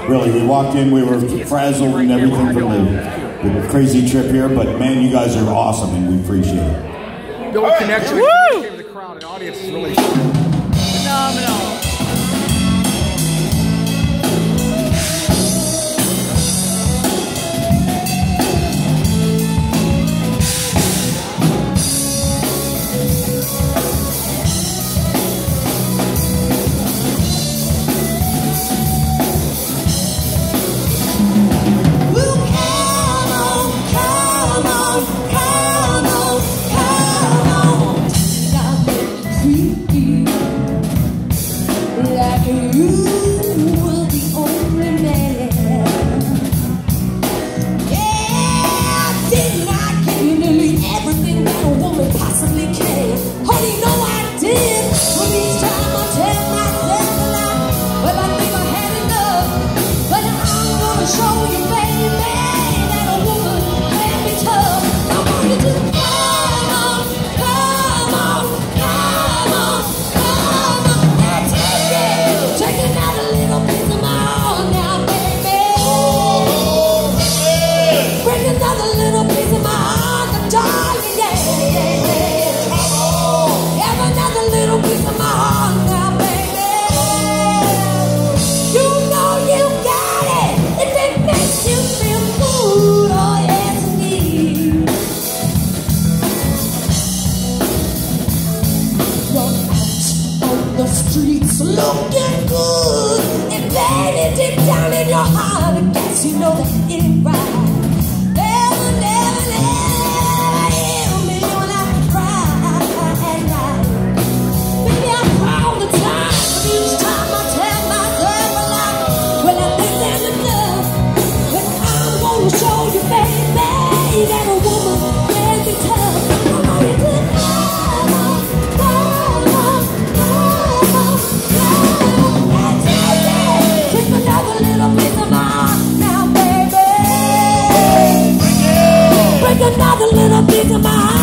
Really, we walked in, we were frazzled and everything from the crazy trip here, but man, you guys are awesome and we appreciate it. Build a connection with the crowd and audience is really phenomenal. Looking good, and baby, deep down in your heart, I guess you know that it ain't right. Never, never, never hear me when I cry at night. Baby, I cry all the time, but each time I tell myself a lie. Well, I think that's enough, but I'm gonna show you, baby, that a woman can be tough. I know you could. Another little piece of my heart.